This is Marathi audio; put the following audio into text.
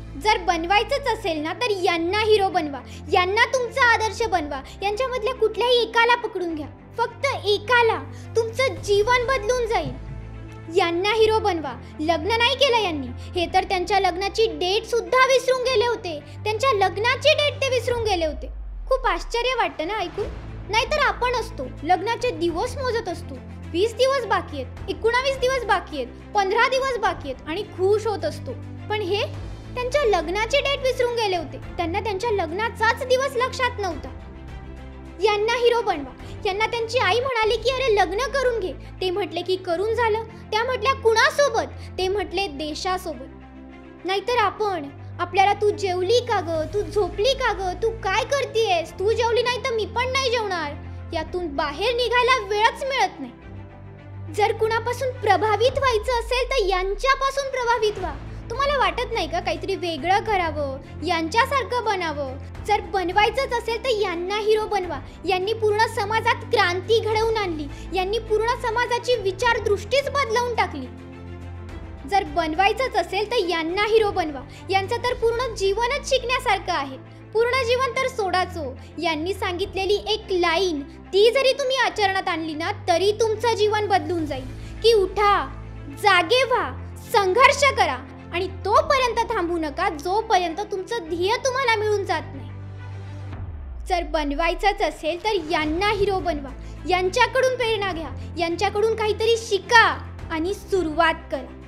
जर बनवायचंच असेल ना तर यांना हिरो बनवा, यांना तुमचा आदर्श बनवा. यांच्यामधल्या कुठल्याही एकाला पकडून घ्या, फक्त एकाला. तुमचं जीवन बदलून जाईल. यांना हिरो बनवा. लग्न नाही केलं यांनी, हे तर त्यांच्या लग्नाची डेट सुद्धा विसरून गेले होते. त्यांच्या लग्नाची डेट ते विसरून गेले होते. खूप आश्चर्य वाटतं ना ऐकून. नाहीतर आपण असतो लग्नाचे दिवस मोजत असतो. 20 दिवस बाकी आहेत, 19 दिवस बाकी आहेत, 15 दिवस बाकी आहेत आणि खुश होत असतो. पण हे त्यांच्या लग्नाची डेट विसरून गेले होते. त्यांना त्यांच्या लग्नाचाच दिवस लक्षात नव्हता. यांना हिरो बनवा. यांना त्यांची आई म्हणाली की अरे लग्न करून घे. ते म्हटले की करून झालं. त्या म्हटल्या कुणासोबत? ते म्हटले देशासोबत. नाहीतर आपण आपल्याला तू जेवली का ग, तू झोपली का ग, तू काय करतेयस, तू जेवली नाही तर मी पण नाही जेवणार, यातून बाहेर निघायला वेळच मिळत नाही. जर कुणापासून प्रभावित व्हायचं असेल तर यांच्यापासून प्रभावित व्हा. तुम्हाला वाटत नाही का काहीतरी वेगळं करावं, यांच्यासारखं बनावं? जर बनवायचंच असेल तर यांना हिरो बनवा. यांनी पूर्ण समाजात क्रांती घडवून आणली. यांनी पूर्ण समाजाची विचारदृष्टीच बदलवून टाकली. जर बनवायचंच असेल तर यांना हिरो बनवा. यांचं तर पूर्ण जीवनच शिकण्यासारखं आहे. पूर्ण जीवन तर सोडाचो. यांनी सांगितलेली एक लाईन ती जरी तुम्ही आचरणात आणली ना तरी तुमचं जीवन बदलून जाईल. की उठा, जागे व्हा, संघर्ष करा आणि तोपर्यंत थांबू नका जोपर्यंत तुमचं ध्येय तुम्हाला मिळून जात नाही. जर बनवायचंच असेल तर यांना हिरो बनवा. यांच्याकडून प्रेरणा घ्या, यांच्याकडून काहीतरी शिका आणि सुरुवात करा.